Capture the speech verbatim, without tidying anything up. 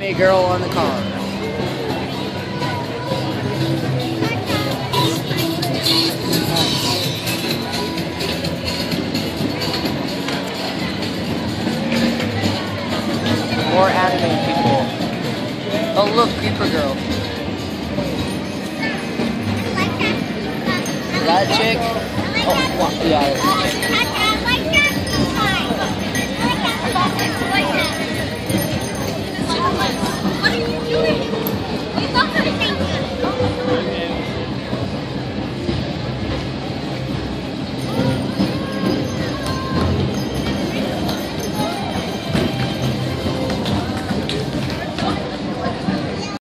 anime girl on the car. More anime people. Oh look, Creeper Girl. That chick? Oh, yeah.